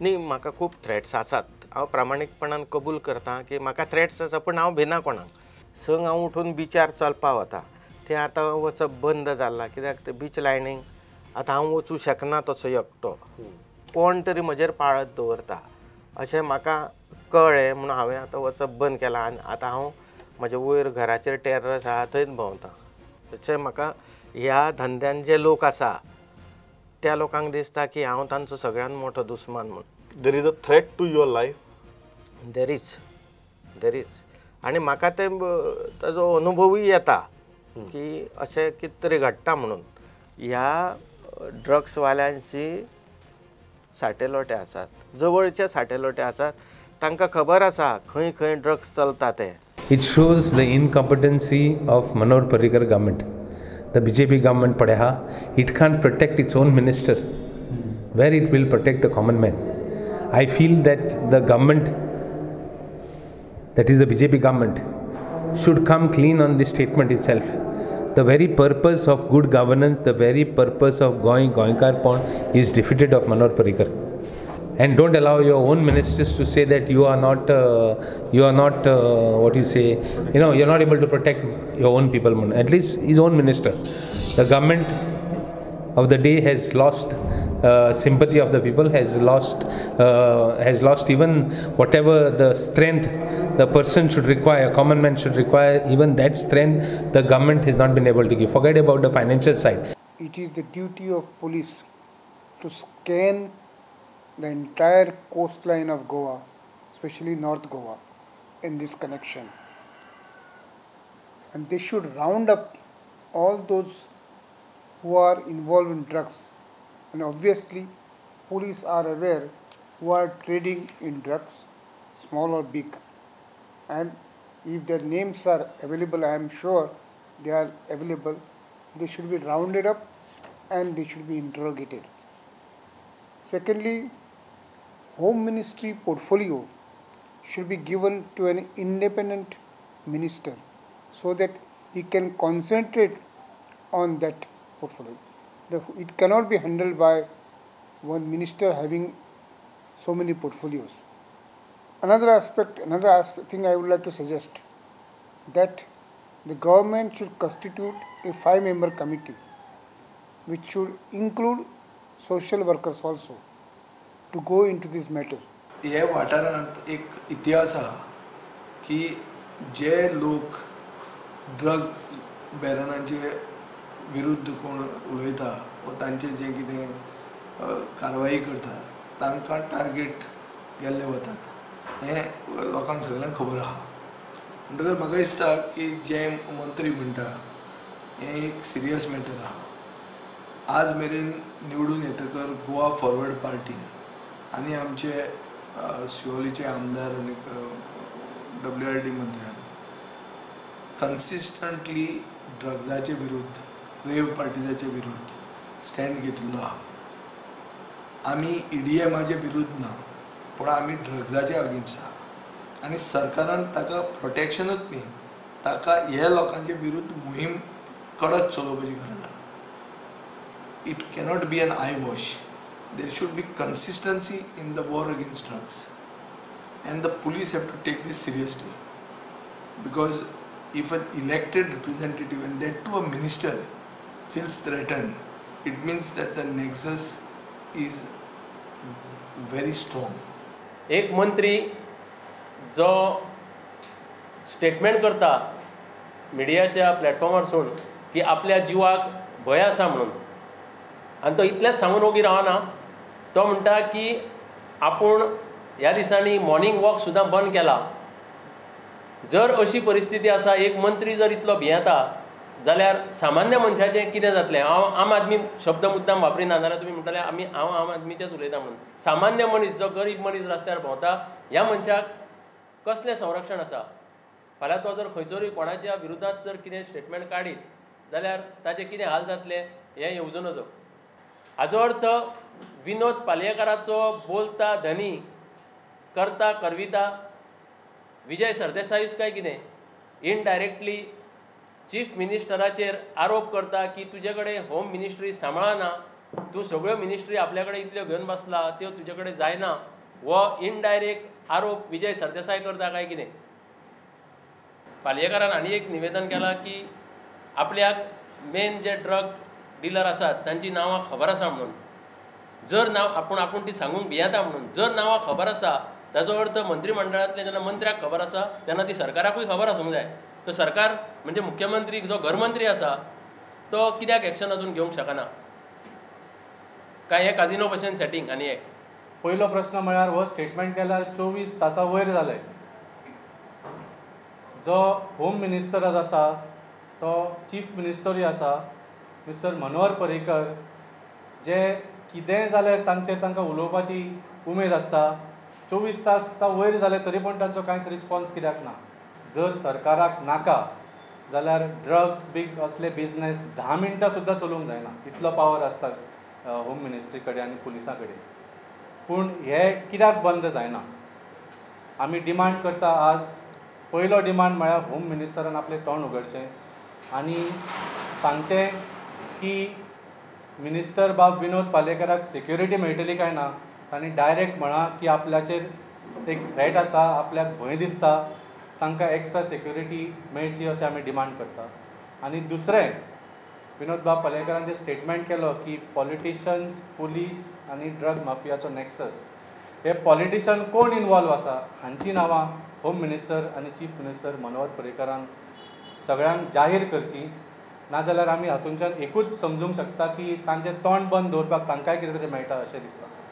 न्ही म्हाका खूब थ्रेट्स आसात. हांव प्रामाणीकपणान कबूल करतां की म्हाका थ्रेट्स आसा, पूण हांव भिना कोणाक. संक हांव उठून बिचार चलपाक वता. तें आतां वचप बंद जालां, कित्याक ते बीच लायनीक आतां हांव वचूं शकना तसो एकटो. कोण तरी म्हजेर पाळत दवरता अशें म्हाका कळ्ळें, म्हणून हांवें आतां वचप बंद केलां. आनी आतां हांव म्हजे वयर घराचेर टेरस आसा थंयच भोंवतां. तशें म्हाका ह्या धंद्यान जे लोक आसा त्या लोकांक दिसता की हांव तांचो सगळ्यांत मोठो दुस्मान म्हूण. There is a threat to your life. There is आनी म्हाका ते ताजो अनुभवूय येता की अशें कितें तरी घडटा म्हणून. ह्या ड्रग्सवाल्यांची साटेलोटे आसात, जवळचे साटेलोटे आसात, तांकां खबर आसा खंय खंय ड्रग्स चलता ते. It shows the incompetency of Vinod Palyekar government. The BJP government padeha, it can't protect its own minister. Where it will protect the common man? I feel that the government, that is the BJP government, should come clean on this statement itself. The very purpose of good governance, the very purpose of Goinkar Pond is defeated of Vinod Palyekar. And don't allow your own ministers to say that you are not what you say, you're not able to protect your own people. At least his own minister. The government of the day has lost sympathy of the people, has lost even whatever the strength the person should require, common man should require, even that strength the government has not been able to give. Forget about the financial side. It is the duty of police to scan the entire coastline of Goa, especially North Goa, in this connection. And they should round up all those who are involved in drugs. And obviously, police are aware who are trading in drugs, small or big. And if their names are available, I am sure they are available, they should be rounded up and they should be interrogated. Secondly, Home Ministry portfolio should be given to an independent minister so that he can concentrate on that portfolio. It cannot be handled by one minister having so many portfolios. Another thing I would like to suggest, that the government should constitute a 5-member committee which should include social workers also to go into this matter. हे वाठारांत एक इतिहास आहा की जे लोक drug बॅरनांचे विरुद्ध कोण उलयता वा तांचे जे कितें कारवाई करता तांकां टार्गेट केल्ले वतात हें लोकांक सगळ्यांक खबर आहा. म्हणटकच म्हाका दिसता की जे मंत्री म्हणटा हें एक सिरियस मॅटर आहा. आज मेरेन निवडून येतकर गोवा फॉरवर्ड पार्टीन आनी आमचे शिवोलीचे आमदार आनी WRD मंत्र्यान कन्सिस्टंटली ड्रग्साचे विरुद्ध, रेव पार्टीजाचे विरुद्ध स्टँड घेतिल्लो आहा. आमी EDMाचे विरुद्ध ना, पूण आमी ड्रग्साचे अगेन्स्ट आहा. आनी सरकारान ताका प्रोटेक्शनूच न्ही, ताका ह्या लोकांचे विरुद्ध मोहीम कडक चलोवपाची गरज आहा. It cannot be an eye wash. There should be consistency in the war against drugs, and the police have to take this seriously, because if an elected representative, and that too a minister, feels threatened, it means that the nexus is very strong. एक मंत्री जो statement करता मिडियाच्या प्लॅटफॉर्मारसून की आपल्या जिवाक भंय आसा म्हणून, आनी तो इतलेंच सांगून ओगी रावना. तो म्हणटा की आपूण ह्या दिसांनी मॉर्निंग वॉक सुद्दां बंद केला. जर अशी परिस्थिती आसा, एक मंत्री जर इतलो भियेता जाल्यार सामान्य मनशाचें कितें जातलें? हांव आम आदमी शब्द मुद्दाम वापरिना, नाल्यार तुमी म्हणटाले हांव आम आदमीचेच उलयता म्हणून. सामान्य मनीस जो गरीब मनीस रस्त्यार भोंवता, ह्या मनशाक कसलें संरक्षण आसा? फाल्यां तो जर खंयसरूय कोणाच्या विरोधांत जर कितें स्टेटमेंट काडीत जाल्यार ताचे कितें हाल जातले हें येवजू नजो. हाचो अर्थ विनोद पालयेकाराचो बोलता धनी, करता करविता विजय सरदेसायूच काय कितें इनडायरेक्टली चीफ मिनिस्टराचेर आरोप करता की तुजे कडेन होम मिनिस्ट्री सांबाळना, तूं सगळ्यो मिनिस्ट्री आपल्या कडेन इतल्यो घेवन बसला त्यो तुजे कडेन जायना हो इनडायरेक्ट आरोप विजय सरदेसाय करता काय कितें? पालयेकारान आनी एक निवेदन केलां की आपल्याक मेन जे ड्रग डिलर आसात तांची नांवां खबर आसा म्हणून. जर नांव आपूण ती सांगूंक भियेता म्हणून जर नांवां खबर आसा ताचो अर्थ मंत्रिमंडळांतले जेन्ना मंत्र्याक खबर आसा तेन्ना ती सरकाराकूय खबर आसूंक जाय. तो सरकार म्हणजे मुख्यमंत्री जो घरमंत्री आसा तो कित्याक एक्शन अजून घेवंक शकना? काय हे काजिनो भशेन सेटींग? आनी एक पयलो प्रश्न म्हळ्यार हो स्टेटमेंट केल्यार 24 तासां वयर जाले. जो होम मिनिस्टर आसा तो चीफ मिनिस्टरूय आसा मिस्टर मनोहर पर्रीकर, जे कितेंय जाल्यार तांकां उलोवपाची उमेद आसता. 24 तासां वयर जाले तरी पूण तांचो कांयच रिस्पॉन्स कित्याक ना? जर सरकाराक नाका जाल्यार ड्रग्स बिग्स असले बिजनेस 10 मिनटां सुद्दां चलोवंक जायना. इतलो पावर आसता होम मिनिस्ट्री कडेन आनी पुलिसां कडेन. पूण हे कित्याक बंद जायना? आमी डिमांड करता आज. पयलो डिमांड म्हळ्यार होम मिनिस्टरान आपलें तोंड उगडचें आनी सांगचें की मिनिस्टर बाब विनोद पालयेकाराक सेक्युरिटी मेळटली काय ना. तांणी डायरेक्ट म्हणा की आपल्याचेर एक थ्रेट आसा, आपल्याक भंय दिसता, तांकां एक्स्ट्रा सेक्युरिटी मेळची अशें आमी डिमांड करता. आनी दुसरें, विनोद बाब पालयेकारान जे स्टेटमेंट केलो की पॉलिटिशन्स, पुलीस आनी ड्रग माफियाचो नॅक्सस, हे पॉलिटिशन कोण इनवॉल्व आसा हांची नांवां होम मिनिस्टर आनी चीफ मिनिस्टर मनोहर पर्रीकरान सगळ्यांक जाहीर करची. नाजाल्यार आमी हातूंतल्यान एकूच समजूंक शकता की तांचें तोंड बंद दवरपाक तांकांय कितें तरी मेळटा अशें दिसता.